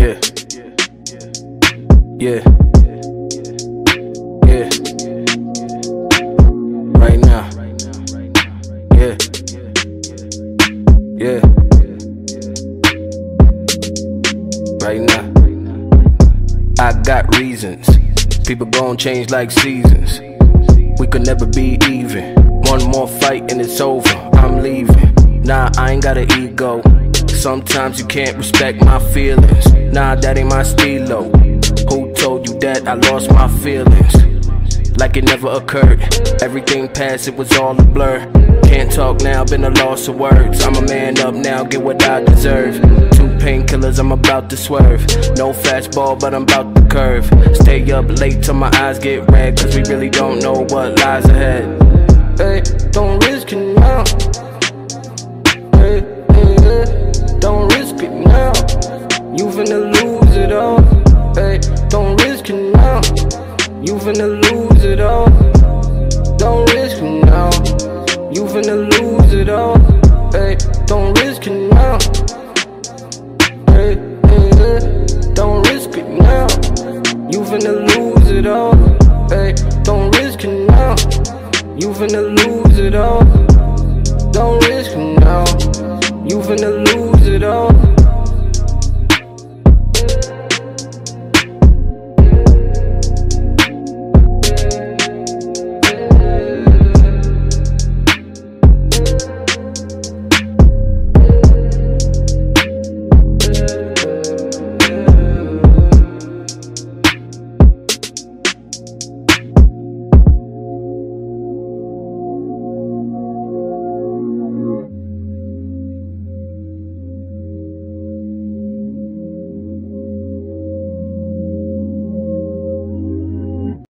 Yeah, yeah, yeah. Right now. Yeah, yeah. Right now. I got reasons. People gon' change like seasons. We could never be even. One more fight and it's over. I'm leaving. Nah, I ain't got an ego. Sometimes you can't respect my feelings. Nah, that ain't my stilo. Who told you that I lost my feelings? Like it never occurred. Everything past, it was all a blur. Can't talk now, been a loss of words. I'm a man up now, get what I deserve. 2 painkillers, I'm about to swerve. No fastball, but I'm about to curve. Stay up late till my eyes get red, cause we really don't know what lies ahead. Hey, don't risk it now. Hey, hey, hey, don't risk it now. You finna lose it all. Hey, don't risk it now. You finna lose it all. Don't risk it now. You finna lose it all. Hey, don't risk it now. Hey, hey, hey, don't risk it now. You finna lose it all. Hey, don't risk it now. You finna lose it all. Don't risk it now. You finna lose it all.